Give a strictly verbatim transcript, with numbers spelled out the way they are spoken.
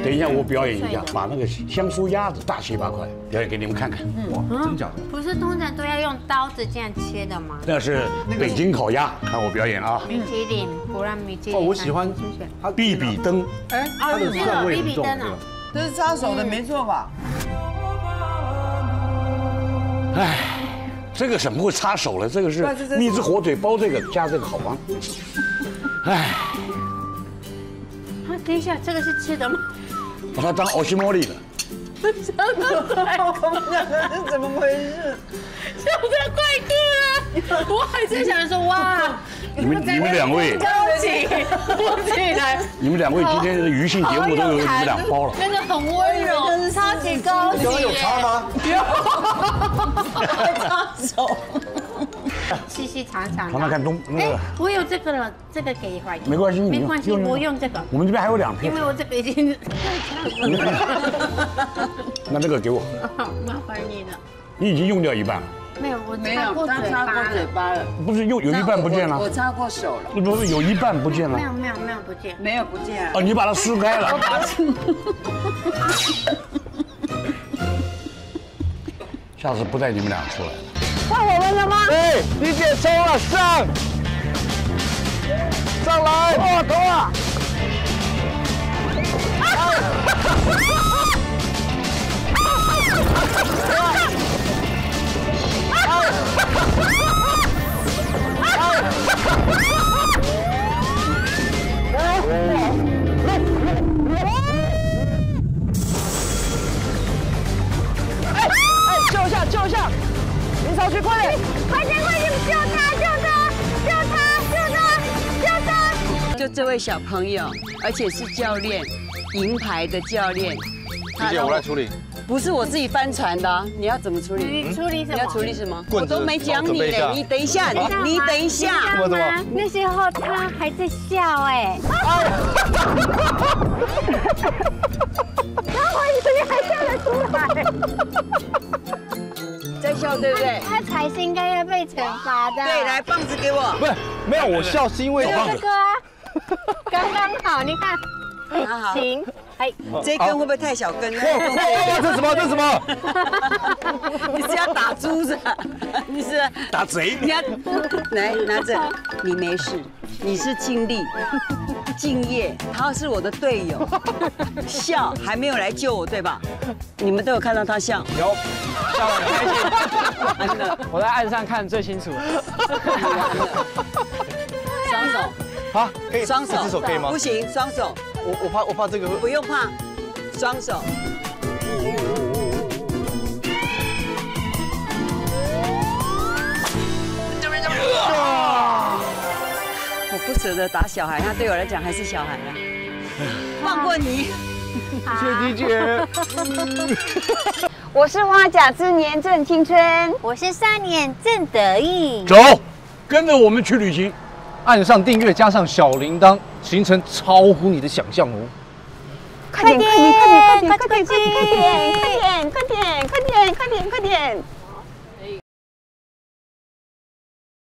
等一下我表演一下，把那个香酥鸭子大切八块，表演给你们看看。 哇，真假的？ 不是通常都要用刀子这样切的吗？ 那是北京烤鸭，看我表演啊！ 米其林，不让米其林。 哦，我喜欢它比比登， 哎， 它的蒜味很重。 这是擦手的，没错吧？ 哎，这个怎么会插手了？这个是蜜汁火腿包这个加这个好吗？哎， 啊，等一下，这个是吃的吗？ 把它当奥西莫利了。 我们两个是怎么回事？ 笑得怪酷了，我还在想说哇， 你们你们两位， 高起，我起来， 你们两位今天的娱性节目都有你们俩包了。 真的很温柔，超级高级。 有差吗？ 擦手。 细细长长的。 尝尝看东那个。 我有这个了，这个给怀疑。 没关系， 没关系，我用这个。 我们这边还有两片。 因为我这个已经太长了。 那这个给我。 好，麻烦你了。 你已经用掉一半了。 没有，我没有， 擦过嘴他擦过嘴巴了。 巴了。 不是有有一半不见了？ 我擦过手了。 不是有一半不见了？ 没有没有没有不见。 没有不见。 哦，你把它撕开了。下次不带你们俩出来了。 换我们了吗？ 哎，李姐冲了，上，上来， 哦，头啊！ 救一下，救一下！林朝旭，快点， 快点，快点，救他，救他，救他，救他，救他！ 就这位小朋友，而且是教练，银牌的教练。 李姐，我来处理。 不是我自己翻船的啊，你要怎么处理？ 你处理什么？ 你要处理什么？我棍子都没讲你嘞，你等一下，你你等一下。 知道吗？那时候他还在笑哎。然后我以为还笑得出来。 在笑对不对？ 他才是应该要被惩罚的。 对，来棒子给我。 不是，没有，我笑是因为这个啊，刚刚好，你看。 好好， 行，哎， 这根会不会太小根呢？ 哇，这什么？这什么？ 你是要打珠子？你是打贼？ 你要来拿着，你没事，你是尽力、敬业，他是我的队友，笑还没有来救我，对吧？你们都有看到他笑， 有，笑得很开心。 真的， 我在岸上看最清楚。 双手， 啊，可以， 双手， 这只手可以吗？ 不行，双手， 我我怕我怕这个会。 不用怕，双手。我不舍得打小孩，他对我来讲还是小孩啊。放过你。 谢谢迪姐。 我是花甲之年正青春，我是三年正得意。 走，跟着我们去旅行。 按上订阅，加上小铃铛，行程超乎你的想象哦！ 快点，快点，快点，快点，快点，快点，快点，快点，快点，快点，快点！